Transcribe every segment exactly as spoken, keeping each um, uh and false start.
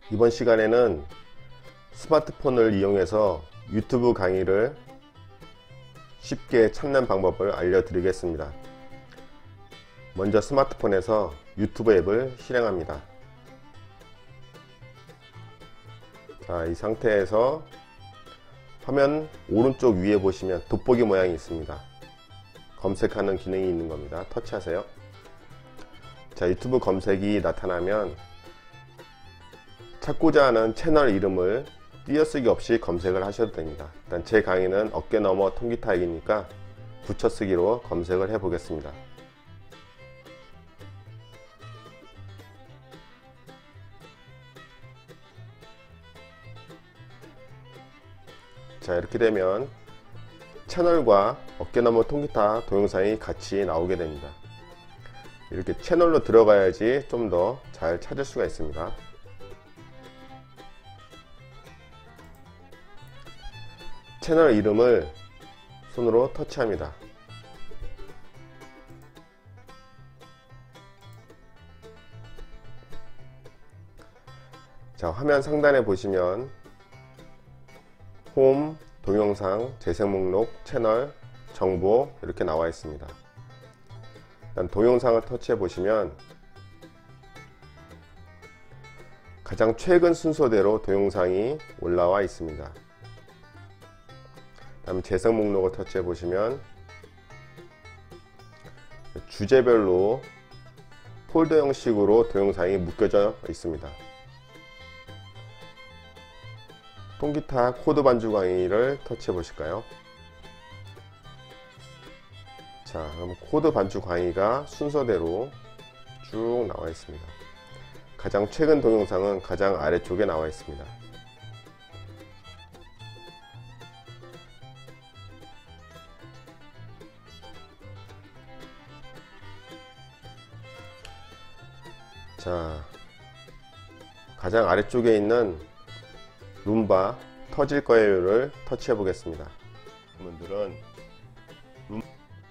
이번 시간에는 스마트폰을 이용해서 유튜브 강의를 쉽게 찾는 방법을 알려드리겠습니다. 먼저 스마트폰에서 유튜브 앱을 실행합니다. 자, 이 상태에서 화면 오른쪽 위에 보시면 돋보기 모양이 있습니다. 검색하는 기능이 있는 겁니다. 터치하세요. 자, 유튜브 검색이 나타나면 찾고자 하는 채널 이름을 띄어쓰기 없이 검색을 하셔도 됩니다. 일단 제 강의는 어깨 너머 통기타이기니까 붙여쓰기로 검색을 해 보겠습니다. 자, 이렇게 되면 채널과 어깨 너머 통기타 동영상이 같이 나오게 됩니다. 이렇게 채널로 들어가야지 좀 더 잘 찾을 수가 있습니다. 채널 이름을 손으로 터치합니다. 자, 화면 상단에 보시면 홈, 동영상, 재생 목록, 채널, 정보 이렇게 나와 있습니다. 일단 동영상을 터치해 보시면 가장 최근 순서대로 동영상이 올라와 있습니다. 다음 재생 목록을 터치해 보시면 주제별로 폴더 형식으로 동영상이 묶여져 있습니다. 통기타 코드 반주 강의를 터치해 보실까요? 자, 그럼 코드 반주 강의가 순서대로 쭉 나와 있습니다. 가장 최근 동영상은 가장 아래쪽에 나와 있습니다. 자, 가장 아래쪽에 있는 룸바 터질 거예요를 터치해 보겠습니다. 분들은 룸...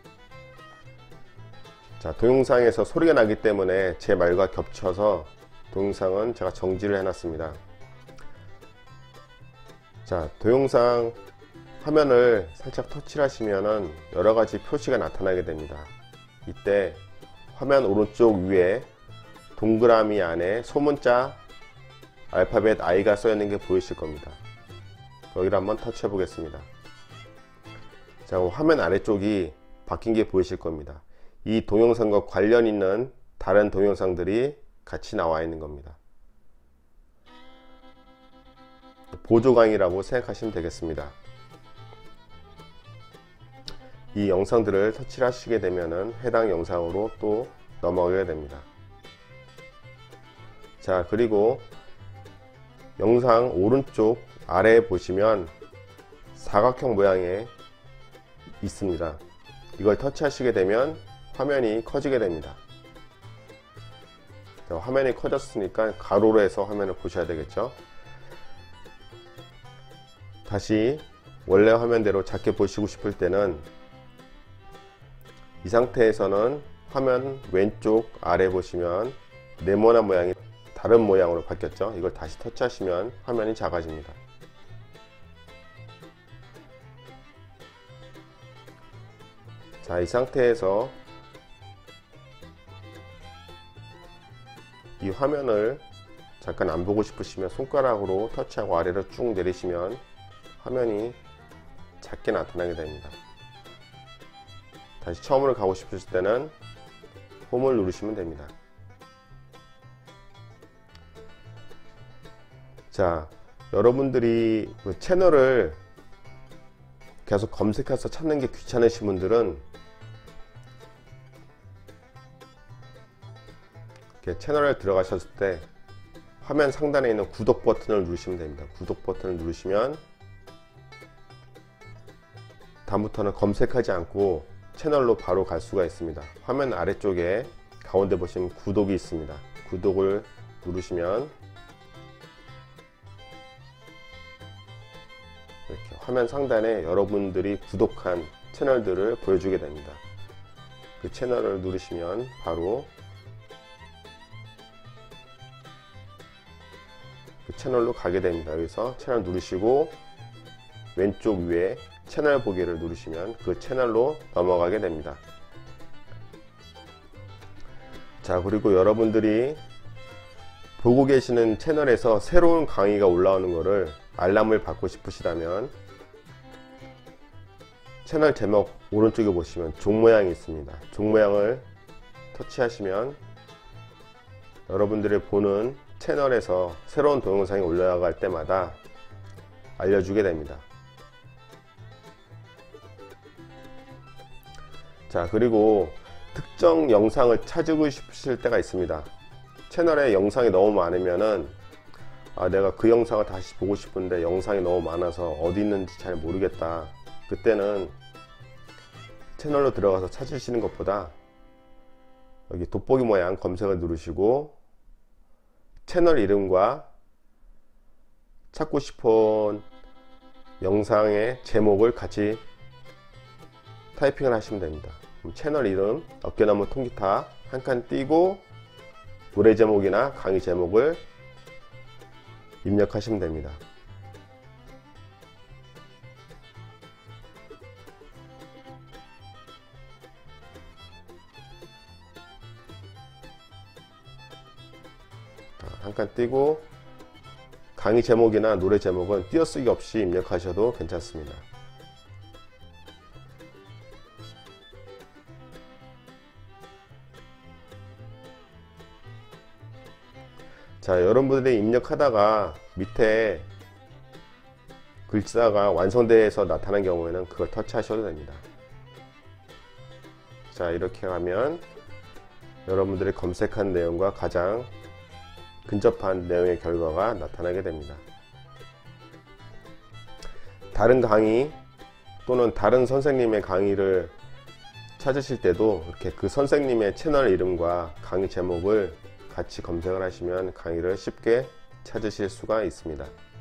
자, 동영상에서 소리가 나기 때문에 제 말과 겹쳐서 동영상은 제가 정지를 해 놨습니다. 자, 동영상 화면을 살짝 터치를 하시면은 여러가지 표시가 나타나게 됩니다. 이때 화면 오른쪽 위에 동그라미 안에 소문자 알파벳 I가 써 있는 게 보이실 겁니다. 여기를 한번 터치해 보겠습니다. 자, 화면 아래쪽이 바뀐 게 보이실 겁니다. 이 동영상과 관련 있는 다른 동영상들이 같이 나와 있는 겁니다. 보조 강의라고 생각하시면 되겠습니다. 이 영상들을 터치를 하시게 되면은 해당 영상으로 또 넘어가게 됩니다. 자, 그리고 영상 오른쪽 아래에 보시면 사각형 모양의 있습니다. 이걸 터치하시게 되면 화면이 커지게 됩니다. 자, 화면이 커졌으니까 가로로 해서 화면을 보셔야 되겠죠. 다시 원래 화면대로 작게 보시고 싶을 때는 이 상태에서는 화면 왼쪽 아래 보시면 네모난 모양이 다른 모양으로 바뀌었죠. 이걸 다시 터치하시면 화면이 작아집니다. 자, 이 상태에서 이 화면을 잠깐 안 보고 싶으시면 손가락으로 터치하고 아래로 쭉 내리시면 화면이 작게 나타나게 됩니다. 다시 처음으로 가고 싶으실 때는 홈을 누르시면 됩니다. 자, 여러분들이 채널을 계속 검색해서 찾는 게 귀찮으신 분들은 이렇게 채널에 들어가셨을 때 화면 상단에 있는 구독 버튼을 누르시면 됩니다. 구독 버튼을 누르시면 다음부터는 검색하지 않고 채널로 바로 갈 수가 있습니다. 화면 아래쪽에 가운데 보시면 구독이 있습니다. 구독을 누르시면 이렇게 화면 상단에 여러분들이 구독한 채널들을 보여주게 됩니다. 그 채널을 누르시면 바로 그 채널로 가게 됩니다. 여기서 채널 누르시고 왼쪽 위에 채널 보기를 누르시면 그 채널로 넘어가게 됩니다. 자, 그리고 여러분들이 보고 계시는 채널에서 새로운 강의가 올라오는 것을 알람을 받고 싶으시다면 채널 제목 오른쪽에 보시면 종 모양이 있습니다. 종 모양을 터치하시면 여러분들이 보는 채널에서 새로운 동영상이 올라갈 때마다 알려주게 됩니다. 자, 그리고 특정 영상을 찾고 싶으실 때가 있습니다. 채널에 영상이 너무 많으면은 아, 내가 그 영상을 다시 보고 싶은데 영상이 너무 많아서 어디 있는지 잘 모르겠다. 그때는 채널로 들어가서 찾으시는 것보다 여기 돋보기 모양 검색을 누르시고 채널 이름과 찾고 싶은 영상의 제목을 같이 타이핑을 하시면 됩니다. 그럼 채널 이름 어깨너머 통기타 한 칸 띄고 노래 제목이나 강의 제목을 입력하시면 됩니다. 한 칸 띄고 강의 제목이나 노래 제목은 띄어쓰기 없이 입력하셔도 괜찮습니다. 자, 여러분들이 입력하다가 밑에 글자가 완성돼서 나타난 경우에는 그걸 터치하셔도 됩니다. 자, 이렇게 하면 여러분들이 검색한 내용과 가장 근접한 내용의 결과가 나타나게 됩니다. 다른 강의 또는 다른 선생님의 강의를 찾으실 때도 이렇게 그 선생님의 채널 이름과 강의 제목을 같이 검색을 하시면 강의를 쉽게 찾으실 수가 있습니다.